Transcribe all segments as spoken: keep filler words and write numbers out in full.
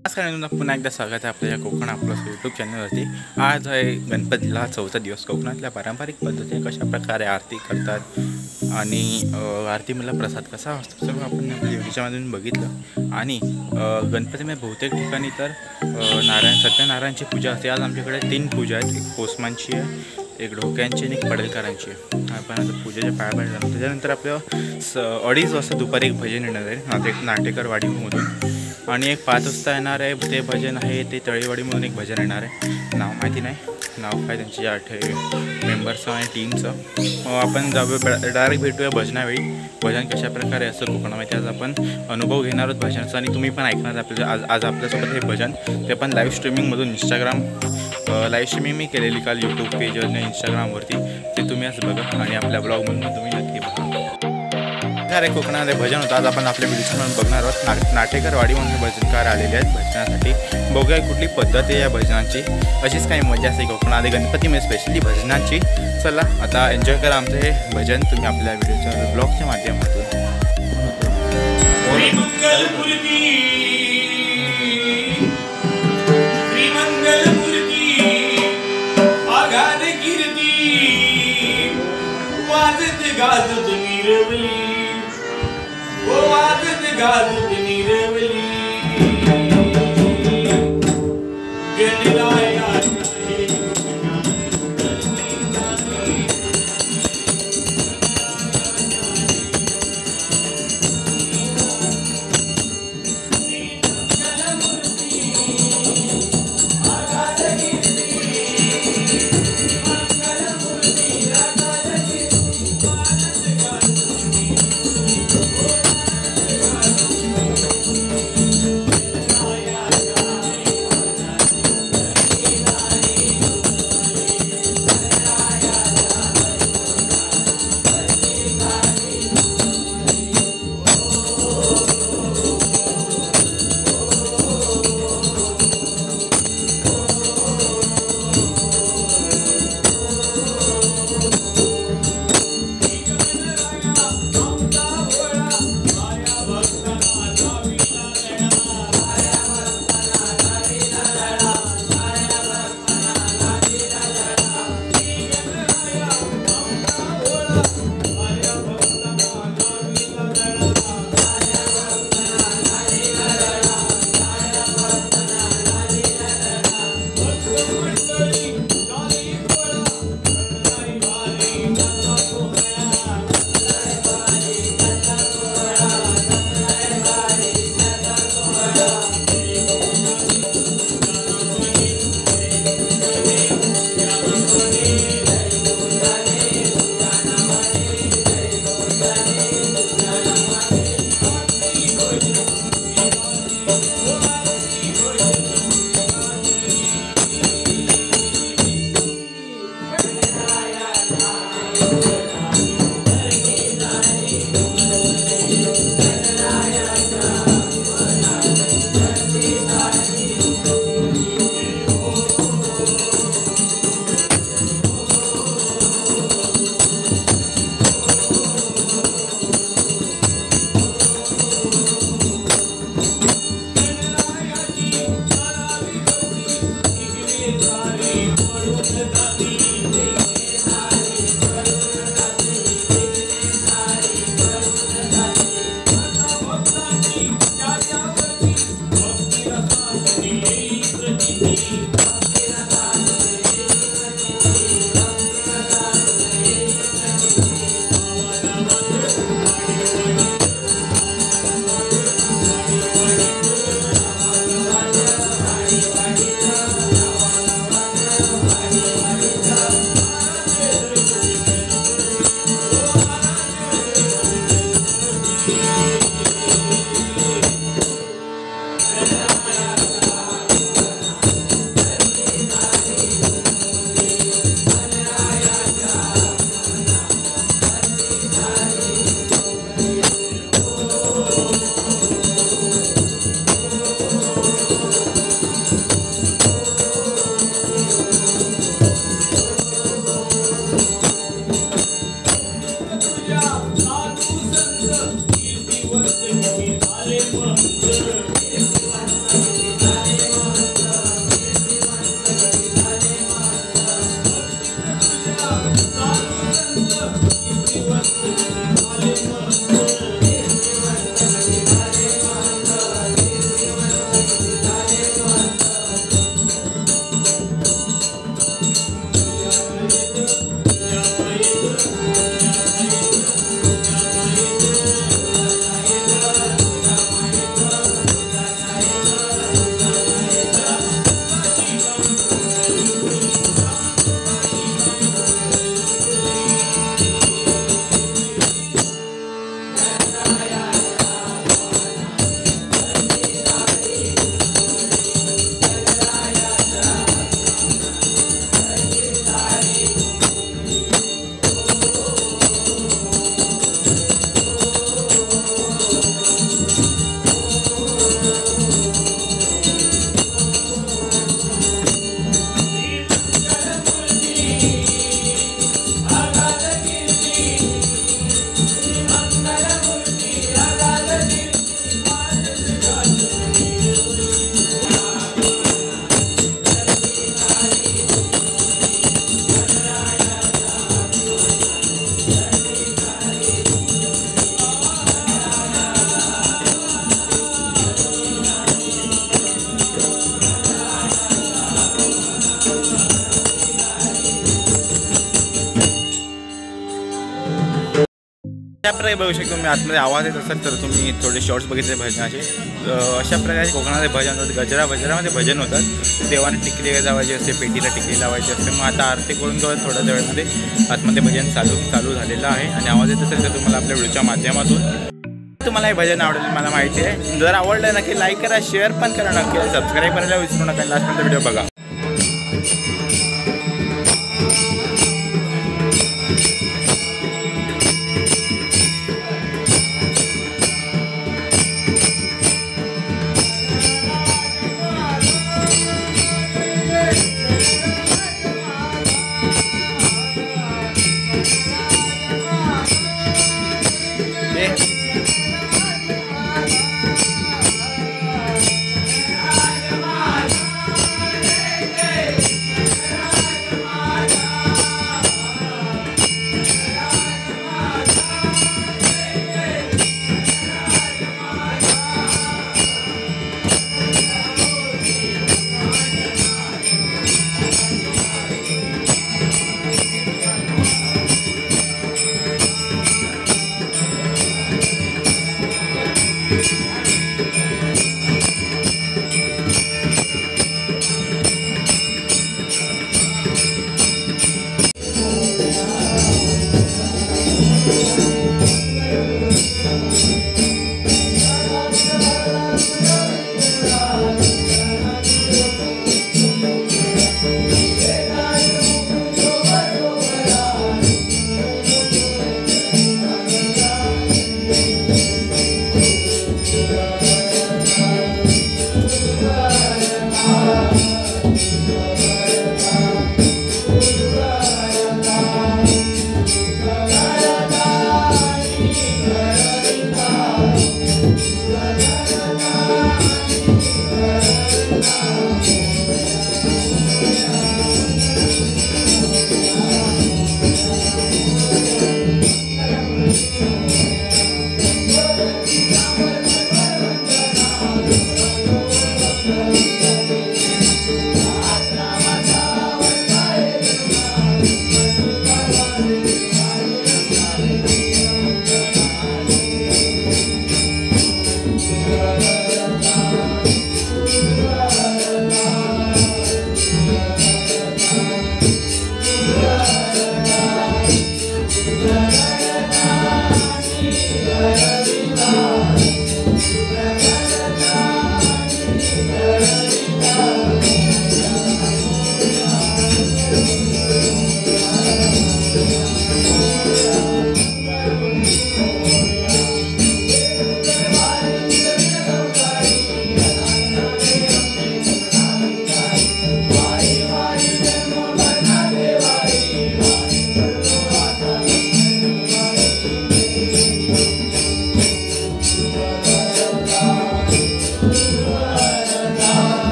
नमस्कार, पुन्हा एकदा स्वागत आहे आपल्या या कोकण आपलं यूट्यूब चॅनलवरती। आज आहे गणपतीला चौथा दिवस। कोकणातल्या पारंपरिक पद्धतीने कशा प्रकारे आरती करतात आणि आरती मला प्रसाद कसा असतो सर्व आपण आपल्या व्हिडिओमधून बघितलं। आणि गणपतीमध्ये बहुतेक ठिकाणी तर नारायण सत्यनारायणची पूजा असते। आज आमच्याकडे तीन पूजा आहेत, एक कोसमांची आहे, एक ढोक्यांची आणि एक पडलकरांची आहे। आपण आता पूजेच्या पाया पडल्या त्याच्यानंतर आपलं स अडीच वाजता दुपारी एक भजन येणार आहे नाटे नाटेकर वाडीमधून, आणि एक पाच वाजता येणार आहे ते भजन आहे ते तळेवाडीमधून एक भजन येणार आहे। नाव माहिती नाही, नाव काय त्यांचे आठ मेंबर्सचं आणि टीमचं। आपण जाऊ डायरेक्ट भेटूया भजनावेळी। भजन कशा प्रकारे असतं कोकणामध्ये आज आपण अनुभव घेणार आहोत भजनाचा, आणि तुम्ही पण ऐकणार आपल्या आज आज आपल्यासोबत हे भजन ते पण लाईव्ह स्ट्रीमिंगमधून इंस्टाग्राम लाईव्ह स्ट्रीमिंग मी केलेली काल यूट्यूब पेजवर आणि इंस्टाग्रामवरती, ते तुम्ही आज बघा आणि आपल्या ब्लॉगमधून तुम्ही नक्की बघा। अरे कोकणामध्ये भजन होतं आज आपण आपल्या व्हिडिओमध्ये बघणार आहोत। ना नाटेकर वाडीमधून भजनकार आलेले आहेत भजनासाठी। बघूया कुठली पद्धत आहे या भजनाची, अशीच काही मजा असते कोकणामध्ये गणपतीमध्ये स्पेशली भजनाची। चला आता एन्जॉय करा आमचं हे भजन तुम्ही आपल्या व्हिडिओच्या ब्लॉगच्या माध्यमातून। Oh, I did the God who can eat every get it all. अशा प्रकारे बघू शकतो मी आतमध्ये आवाज येत असेल तर तुम्ही थोडे शॉर्ट्स बघितले भजनाचे. अशा प्रकारे कोकणामध्ये भजन होतात. गजरा भजनामध्ये भजन होतात. देवाने टिकली लावायची असते, पेटीला टिकली लावायची असते. मग आता आरती करून घेऊन थोड्या वेळामध्ये आतमध्ये भजन चालू चालू झालेलं आहे. आणि आवाज येत असेल तर तुम्हाला आपल्या व्हिडिओच्या माध्यमातून तुम्हाला हे भजन आवडेल मला माहिती आहे. जर आवडलं नक्की लाईक करा, शेअर पण करा, नक्की सबस्क्राईब करायला विसरू नका. लास्टपर्यंत व्हिडिओ बघा.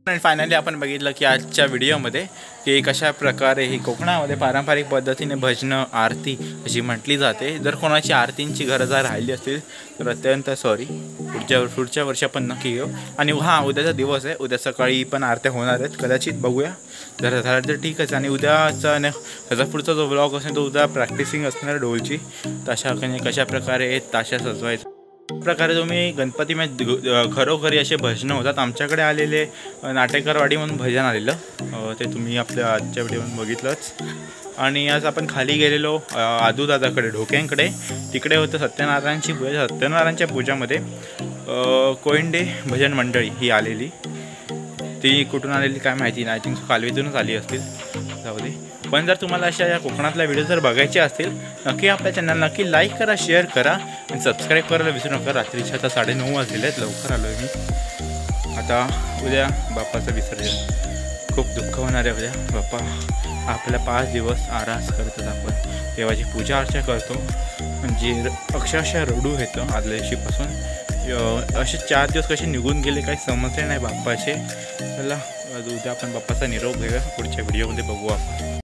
आणि फायनली आपण बघितलं की आजच्या व्हिडिओमध्ये की कशा प्रकारे ही कोकणामध्ये पारंपरिक पद्धतीने भजनं आरती अशी म्हटली जाते. जर कोणाची आरतींची गरज राहिली असतील तर अत्यंत सॉरी, पुढच्या पुढच्या वर्षी आपण नक्की घेऊ. आणि हां, उद्याचा दिवस आहे, उद्या सकाळी पण आरत्या होणार आहेत कदाचित, बघूया. जर झालं तर ठीकच. आणि उद्याचा त्याचा पुढचा जो ब्लॉग असेल तो उद्या प्रॅक्टिसिंग असणार डोलची, तशा कशा प्रकारे ताशा सजवायचं प्रकारे तुम्ही गणपतीमध्ये घरोघरी असे भजनं होतात. आमच्याकडे आलेले नाटेकरवाडी म्हणून भजन आलेलं, ते तुम्ही आपल्या आजच्या व्हिडिओमध्ये बघितलंच. आणि आज आपण खाली गेलेलो आदूदादाकडे, ढोक्यांकडे. तिकडे होतं सत्यनारायणची पूजा. सत्यनारायणच्या पूजामध्ये कोयंडे भजन मंडळी ही आलेली. ती कुठून आलेली काय माहिती नाही, आय थिंक कालवीतूनच आली असतील, जाऊ दे. पण जर तुम्हाला अशा या कोकणातल्या व्हिडिओ जर बघायचे असतील नक्की आपल्या चॅनल नक्की लाईक करा, शेअर करा आणि सबस्क्राईब करायला विसरू नका. रात्रीच्या आता साडेनऊ वाजलेले आहेत, लवकर आलो आहे मी. आता उद्या बाप्पाचं विसर्जन, खूप दुःख होणार आहे उद्या. बाप्पा आपल्या पाच दिवस आरास करतात, आपण देवाची पूजा अर्चा करतो, म्हणजे अक्षरशः रडू येतं आदल्या दिवशीपासून. असे चार दिवस कसे निघून गेले काही समजले नाही बाप्पाचे. चला उद्या आपण बाप्पाचा निरोप घेऊया, पुढच्या व्हिडिओमध्ये बघू आपण.